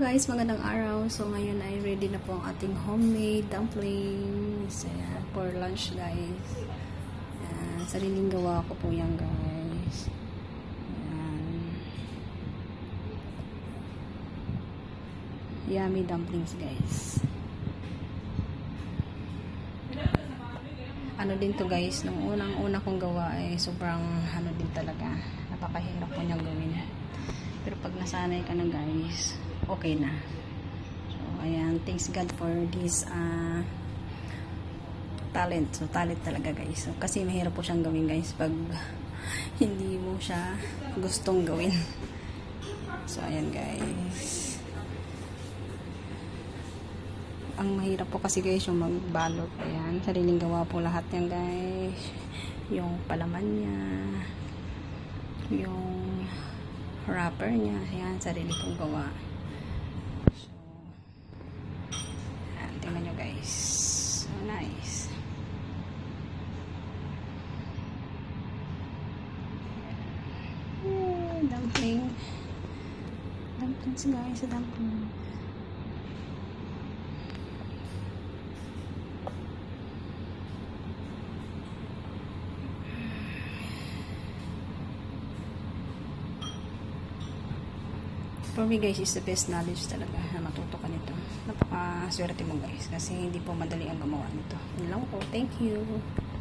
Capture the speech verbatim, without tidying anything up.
guys, magandang araw. So ngayon ay ready na po ang ating homemade dumplings. Ayan, for lunch guys. Ayan, sariling gawa ko po yan guys. Ayan. Yummy dumplings guys. Ano din to guys, nung unang-una kong gawa ay sobrang ano din talaga. Napakahirap po niyang gawin. Pero pag nasanay ka na guys, okay na. So, ayan. Thanks God for this uh, talent. So, talent talaga guys. So, kasi mahirap po siyang gawin guys pag hindi mo siya gustong gawin. So, ayan guys. Ang mahirap po kasi guys yung magbalot. Ayan. Sariling gawa po lahat yan guys. Yung palaman niya. Yung wrapper niya. Ayan. Sarili kong gawa. Tingnan nyo guys. So nice. Yeah, dumpling. Dumplings guys. Dumpling. For me guys, is the best knowledge talaga na matuto ka nito. Napaka-swerte mo guys kasi hindi po madali ang gumawa nito. Yun lang po. Thank you.